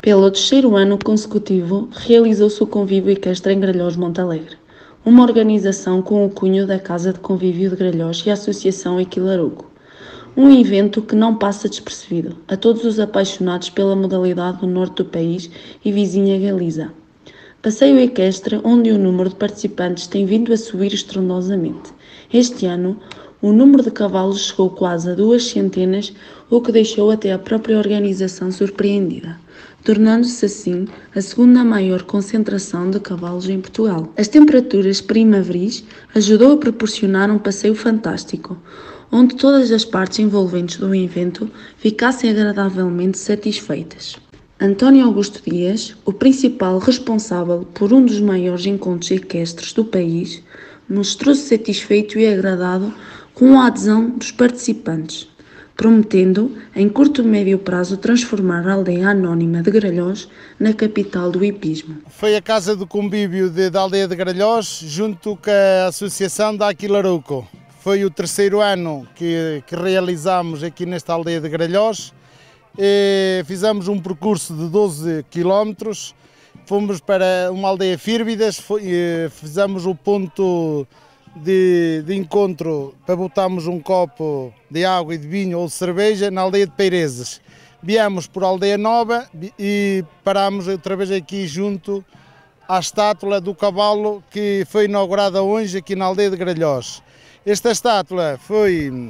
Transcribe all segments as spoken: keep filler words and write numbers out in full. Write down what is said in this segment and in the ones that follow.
Pelo terceiro ano consecutivo, realizou-se o Convívio Equestre em Gralhós Montalegre, uma organização com o cunho da Casa de Convívio de Gralhós e a Associação Equilaruco. Um evento que não passa despercebido a todos os apaixonados pela modalidade do norte do país e vizinha Galiza. Passeio equestre onde o número de participantes tem vindo a subir estrondosamente. Este ano, o número de cavalos chegou quase a duas centenas, o que deixou até a própria organização surpreendida, tornando-se assim a segunda maior concentração de cavalos em Portugal. As temperaturas primaveris ajudou a proporcionar um passeio fantástico, onde todas as partes envolventes do evento ficassem agradavelmente satisfeitas. António Augusto Dias, o principal responsável por um dos maiores encontros equestres do país, mostrou-se satisfeito e agradado com a adesão dos participantes, prometendo, em curto e médio prazo, transformar a aldeia anónima de Gralhós na capital do hipismo. Foi a Casa do Convívio de, da aldeia de Gralhós, junto com a Associação da Aquilaruco. Foi o terceiro ano que, que realizamos aqui nesta aldeia de Gralhós. E fizemos um percurso de doze quilómetros, fomos para uma aldeia Fírvidas, fizemos o ponto de, de encontro para botarmos um copo de água e de vinho ou de cerveja na aldeia de Peirezes. Viemos por Aldeia Nova e parámos outra vez aqui junto à estátua do cavalo que foi inaugurada hoje aqui na aldeia de Gralhós. Esta estátua foi...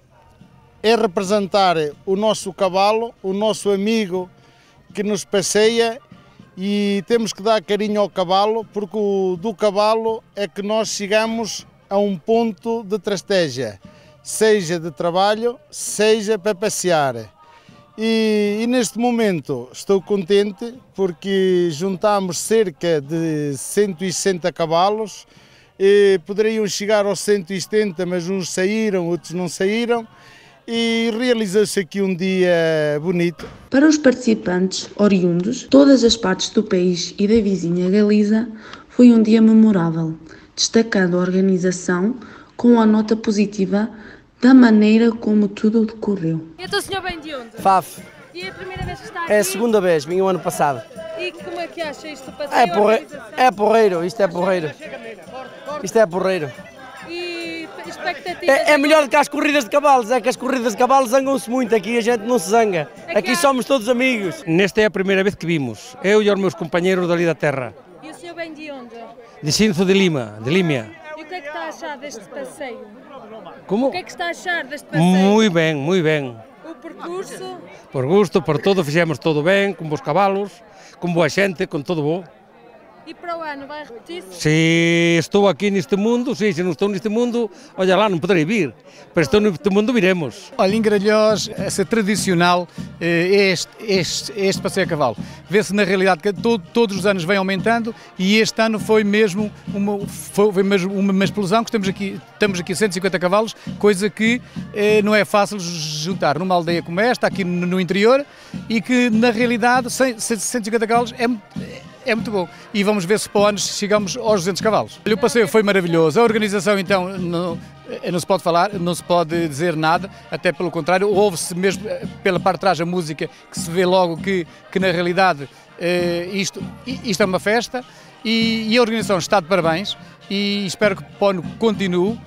é representar o nosso cavalo, o nosso amigo que nos passeia, e temos que dar carinho ao cavalo, porque o, do cavalo é que nós chegamos a um ponto de trasteja, seja de trabalho, seja para passear. E, e neste momento estou contente porque juntamos cerca de cento e sessenta cavalos, e poderiam chegar aos cento e setenta, mas uns saíram, outros não saíram. E realizou-se aqui um dia bonito. Para os participantes oriundos de todas as partes do país e da vizinha Galiza, foi um dia memorável, destacando a organização com a nota positiva da maneira como tudo decorreu. Então o senhor vem de onde? Faf. E é a primeira vez que está aqui? É a segunda vez, vim o ano passado. E como é que acha isto? Passeio, é, porre... é porreiro, isto é porreiro. Isto é porreiro. E expectativas? É, é melhor do que as corridas de cavalos, é que as corridas de cavalos zangam-se muito, aqui a gente não se zanga, aqui há... somos todos amigos. Nesta é a primeira vez que vimos, eu e os meus companheiros dali da terra. E o senhor vem de onde? De Sinfo de Lima, de Límia. E o que é que está a achar deste passeio? Como? O que é que está a achar deste passeio? Muito bem, muito bem. O percurso? Por gosto, por todo, fizemos tudo bem, com bons cavalos, com boa gente, com tudo bom. E para o ano vai repetir-se? Se estou aqui neste mundo, sim, se não estou neste mundo, olha lá, não poderei vir, mas estou neste mundo, viremos. Olha, em Gralhós, essa tradicional é este, este, este passeio a cavalo. Vê-se na realidade que todo, todos os anos vem aumentando e este ano foi mesmo uma, foi mesmo uma explosão, que estamos aqui, estamos aqui cento e cinquenta cavalos, coisa que eh, não é fácil juntar numa aldeia como esta, aqui no, no interior, e que na realidade cento e cinquenta cavalos é É muito bom. E vamos ver se para o ano chegamos aos duzentos cavalos. O passeio foi maravilhoso. A organização, então, não, não se pode falar, não se pode dizer nada, até pelo contrário, ouve-se mesmo pela parte de trás a música, que se vê logo que, que na realidade, eh, isto, isto é uma festa, e, e a organização está de parabéns, e espero que o ano continue,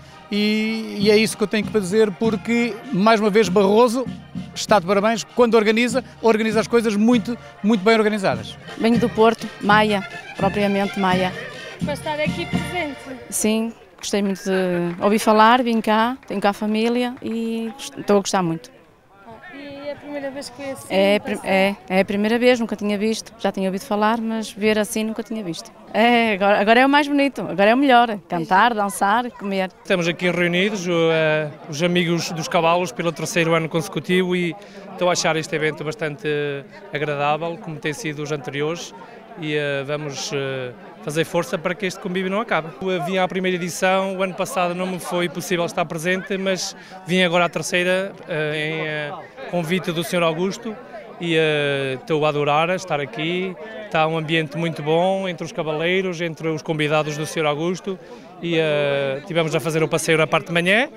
e, e é isso que eu tenho que dizer, porque, mais uma vez, Barroso está de parabéns, quando organiza, organiza as coisas muito, muito bem organizadas. Venho do Porto, Maia, propriamente Maia. Para estar aqui presente? Sim, gostei muito de ouvir falar, vim cá, tenho cá a família e estou a gostar muito. E é a primeira vez que vê assim? É, é, é a primeira vez, nunca tinha visto, já tinha ouvido falar, mas ver assim nunca tinha visto. É, agora, agora é o mais bonito, agora é o melhor, cantar, dançar, comer. Estamos aqui reunidos, uh, os amigos dos cavalos, pelo terceiro ano consecutivo, e estou a achar este evento bastante agradável, como tem sido os anteriores, e uh, vamos uh, fazer força para que este convívio não acabe. Eu vim à primeira edição, o ano passado não me foi possível estar presente, mas vim agora à terceira, uh, em uh, convite do senhor Augusto, e uh, estou a adorar estar aqui. Está um ambiente muito bom entre os cavaleiros, entre os convidados do senhor Augusto, e uh, tivemos a fazer o passeio na parte de manhã,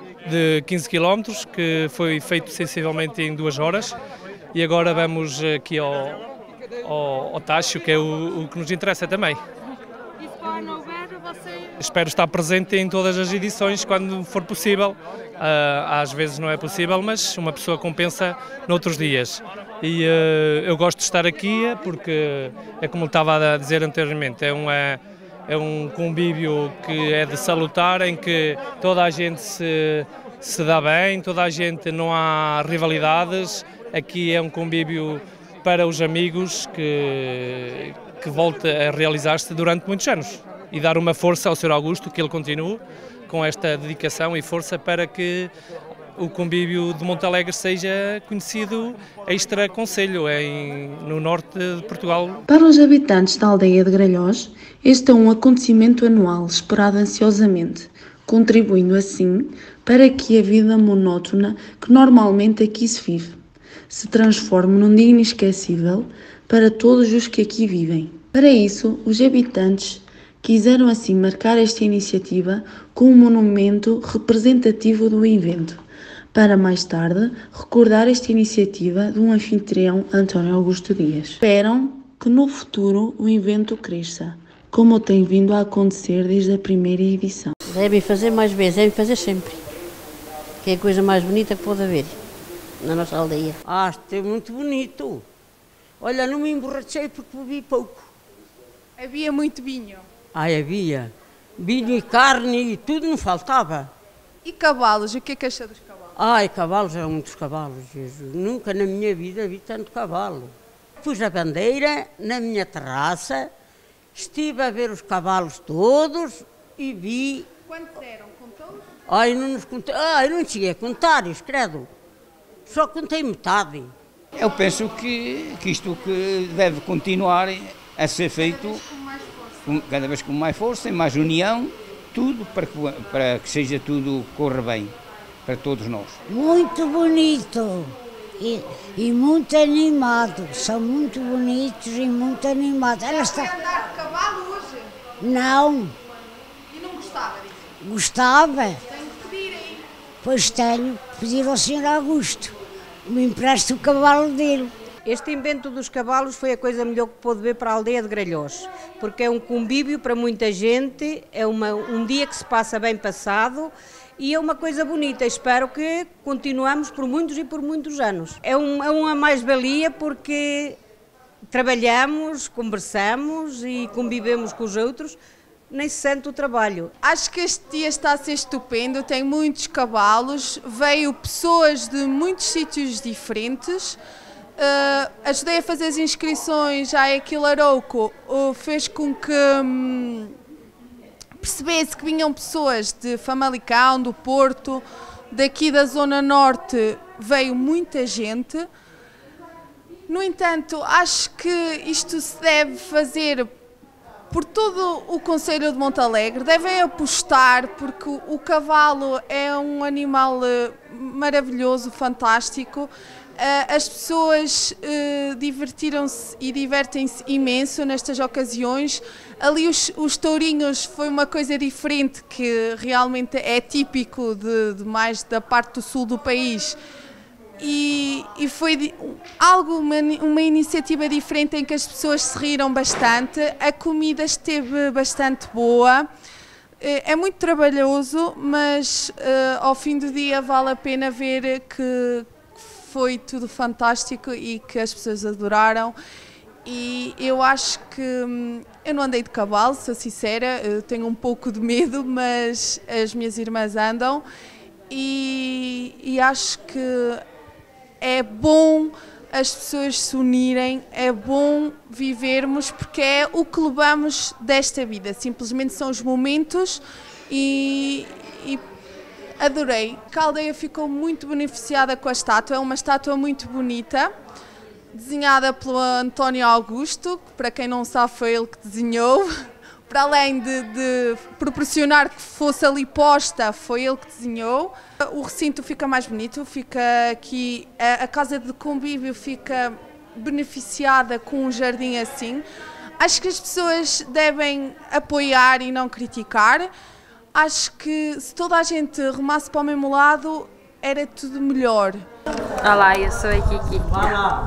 de quinze quilómetros, que foi feito sensivelmente em duas horas, e agora vamos aqui ao, ao, ao tacho, que é o, o que nos interessa também. E se para o ano houver, você... Espero estar presente em todas as edições quando for possível. Uh, às vezes não é possível, mas uma pessoa compensa noutros dias. E uh, eu gosto de estar aqui porque, é como estava a dizer anteriormente, é, uma, é um convívio que é de salutar, em que toda a gente se, se dá bem, toda a gente, não há rivalidades. Aqui é um convívio para os amigos que, que volta a realizar-se durante muitos anos. E dar uma força ao senhor Augusto, que ele continue com esta dedicação e força para que o convívio de Montalegre seja conhecido extra-concelho, no norte de Portugal. Para os habitantes da aldeia de Gralhós, este é um acontecimento anual esperado ansiosamente, contribuindo assim para que a vida monótona que normalmente aqui se vive se transforme num dia inesquecível para todos os que aqui vivem. Para isso, os habitantes quiseram assim marcar esta iniciativa com um monumento representativo do evento, para mais tarde recordar esta iniciativa de um anfitrião, António Augusto Dias. Esperam que no futuro o evento cresça, como tem vindo a acontecer desde a primeira edição. Devem fazer mais vezes, devem fazer sempre, que é a coisa mais bonita que pode haver na nossa aldeia. Ah, isto é muito bonito. Olha, não me emborrachei porque bebi pouco. Havia muito vinho. Ah, havia. Vinho e carne e tudo não faltava. E cavalos, o que é que acha dos cavalos? Ai, cavalos, eram muitos cavalos, Jesus. Nunca na minha vida vi tanto cavalo. Pus a bandeira na minha terraça, estive a ver os cavalos todos e vi... Quantos eram? Contou? Ai, não nos contei. Ai, não cheguei a contar, isso, credo. Só contei metade. Eu penso que, que isto que deve continuar a ser feito com, cada vez com mais força, e mais união, tudo para que, para que seja tudo corra bem para todos nós. Muito bonito e, e muito animado, são muito bonitos e muito animados. Ela está... Vai andar de cavalo hoje? Não. E não gostava disso? Gostava. Tenho que pedir aí. Pois tenho que pedir ao senhor Augusto, me empreste o cavalo dele. Este invento dos cavalos foi a coisa melhor que pôde ver para a aldeia de Gralhós, porque é um convívio para muita gente, é uma, um dia que se passa bem passado e é uma coisa bonita. Espero que continuemos por muitos e por muitos anos. É, um, é uma mais-valia porque trabalhamos, conversamos e convivemos com os outros, nem se sente o trabalho. Acho que este dia está a ser estupendo, tem muitos cavalos, veio pessoas de muitos sítios diferentes. Uh, ajudei a fazer as inscrições à Equilarouco, uh, fez com que um, percebesse que vinham pessoas de Famalicão, do Porto, daqui da Zona Norte veio muita gente. No entanto, acho que isto se deve fazer por todo o concelho de Montalegre, devem apostar porque o, o cavalo é um animal uh, maravilhoso, fantástico. Uh, as pessoas uh, divertiram-se e divertem-se imenso nestas ocasiões. Ali os, os tourinhos foi uma coisa diferente que realmente é típico de, de mais da parte do sul do país. E, e foi de, algo, uma, uma iniciativa diferente em que as pessoas se riram bastante, a comida esteve bastante boa, é muito trabalhoso, mas uh, ao fim do dia vale a pena ver que foi tudo fantástico e que as pessoas adoraram. E eu acho que, hum, eu não andei de cavalo, sou sincera, eu tenho um pouco de medo, mas as minhas irmãs andam e, e acho que é bom as pessoas se unirem, é bom vivermos, porque é o que levamos desta vida, simplesmente são os momentos e, e adorei. A aldeia ficou muito beneficiada com a estátua, é uma estátua muito bonita, desenhada pelo António Augusto, que para quem não sabe foi ele que desenhou. Para além de, de proporcionar que fosse ali posta, foi ele que desenhou. O recinto fica mais bonito, fica aqui, a, a casa de convívio fica beneficiada com um jardim assim. Acho que as pessoas devem apoiar e não criticar. Acho que se toda a gente remasse para o mesmo lado, era tudo melhor. Olá, eu sou a Kiki.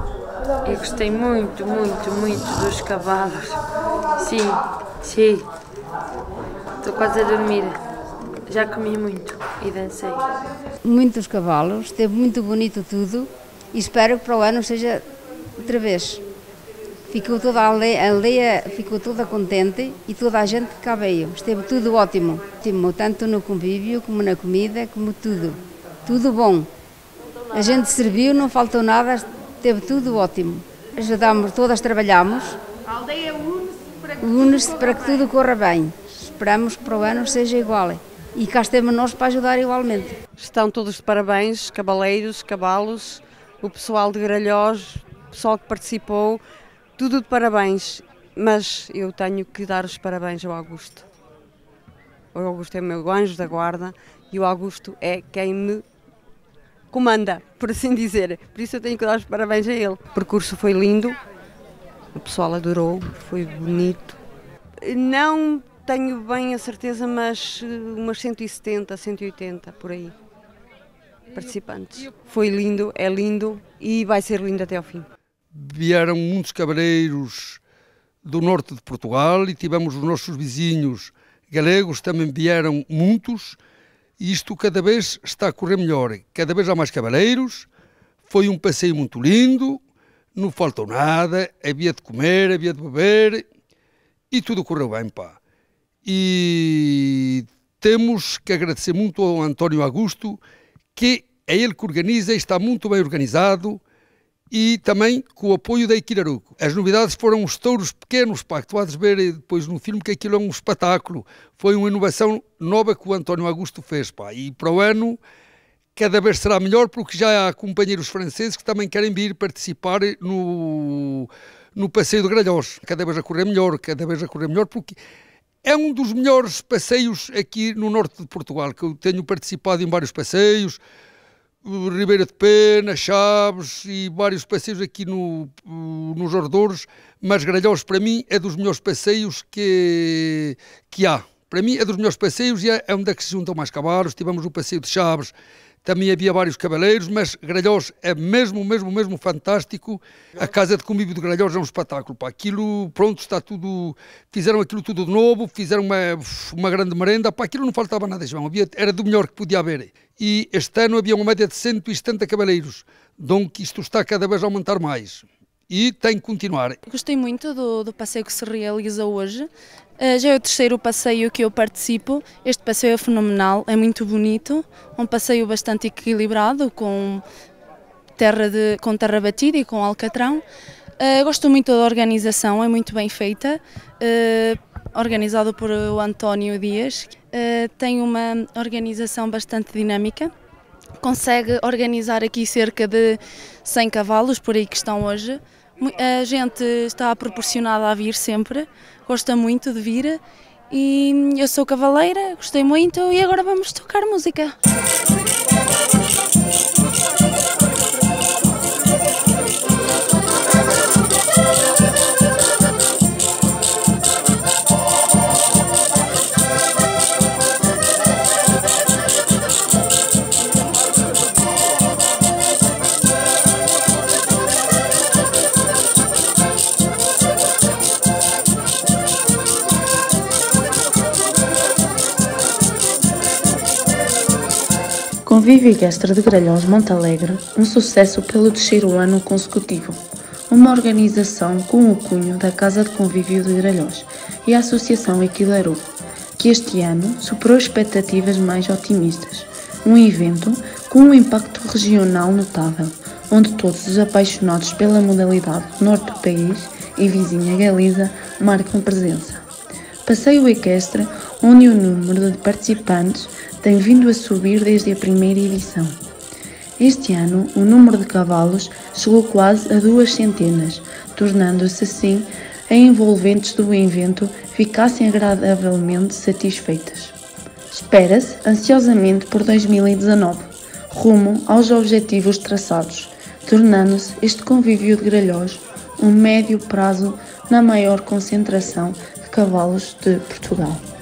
Eu gostei muito, muito, muito dos cavalos. Sim, sim. Estou quase a dormir. Já comi muito e dancei. Muitos cavalos, esteve muito bonito tudo e espero que para o ano seja outra vez. Ficou toda a aldeia, a aldeia ficou toda contente e toda a gente que cá veio. Esteve tudo ótimo, ótimo, tanto no convívio como na comida, como tudo. Tudo bom. A gente serviu, não faltou nada, esteve tudo ótimo. Ajudamos, todas trabalhamos. A aldeia une-se para que, une-se para que tudo corra bem. Esperamos que para o ano seja igual. E cá estamos nós para ajudar igualmente. Estão todos de parabéns, cavaleiros, cavalos, o pessoal de Gralhós, o pessoal que participou, tudo de parabéns. Mas eu tenho que dar os parabéns ao Augusto. O Augusto é o meu anjo da guarda e o Augusto é quem me comanda, por assim dizer. Por isso eu tenho que dar os parabéns a ele. O percurso foi lindo, o pessoal adorou, foi bonito. Não tenho bem a certeza, mas umas cento e setenta, cento e oitenta, por aí, participantes. Foi lindo, é lindo e vai ser lindo até ao fim. Vieram muitos cavaleiros do norte de Portugal e tivemos os nossos vizinhos galegos, também vieram muitos, e isto cada vez está a correr melhor. Cada vez há mais cavaleiros, foi um passeio muito lindo, não faltou nada, havia de comer, havia de beber e tudo correu bem, pá. E temos que agradecer muito ao António Augusto, que é ele que organiza e está muito bem organizado, e também com o apoio da Equilaruco. As novidades foram os touros pequenos, pá, que tu vais ver depois no filme que aquilo é um espetáculo. Foi uma inovação nova que o António Augusto fez, pá, e para o ano cada vez será melhor, porque já há companheiros franceses que também querem vir participar no, no passeio de Gralhós. Cada vez a correr melhor, cada vez a correr melhor, porque é um dos melhores passeios aqui no norte de Portugal, que eu tenho participado em vários passeios, Ribeira de Pena, Chaves e vários passeios aqui no, nos Ardores, mas Gralhós para mim é dos melhores passeios que, que há. Para mim é dos melhores passeios e é onde é que se juntam mais cavalos. Tivemos o passeio de Chaves, também havia vários cavaleiros, mas Gralhós é mesmo, mesmo, mesmo fantástico. A casa de convívio de Gralhós é um espetáculo, pá. Aquilo, pronto, está tudo... Fizeram aquilo tudo de novo, fizeram uma, uma grande merenda, pá. Aquilo não faltava nada, João. Havia, era do melhor que podia haver. E este ano havia uma média de cento e setenta cavaleiros. Então isto está cada vez a aumentar mais. E tem que continuar. Gostei muito do, do passeio que se realiza hoje. Uh, já é o terceiro passeio que eu participo. Este passeio é fenomenal, é muito bonito. Um passeio bastante equilibrado, com terra, de, com terra batida e com alcatrão. Uh, gosto muito da organização, é muito bem feita. Uh, organizado por o António Dias. Uh, tem uma organização bastante dinâmica. Consegue organizar aqui cerca de cem cavalos, por aí que estão hoje. A gente está proporcionada a vir sempre, gosta muito de vir e eu sou cavaleira, gostei muito e agora vamos tocar música. Convívio Equestre de Gralhós Montalegre, um sucesso pelo terceiro ano consecutivo. Uma organização com o cunho da Casa de Convívio de Gralhós e a Associação Equilaruco, que este ano superou expectativas mais otimistas. Um evento com um impacto regional notável, onde todos os apaixonados pela modalidade norte do país e vizinha Galiza marcam presença. Passeio equestre, onde o número de participantes tem vindo a subir desde a primeira edição. Este ano, o número de cavalos chegou quase a duas centenas, tornando-se assim as envolventes do evento ficassem agradavelmente satisfeitas. Espera-se ansiosamente por dois mil e dezanove, rumo aos objetivos traçados, tornando-se este convívio de Gralhós um médio prazo na maior concentração de cavalos de Portugal.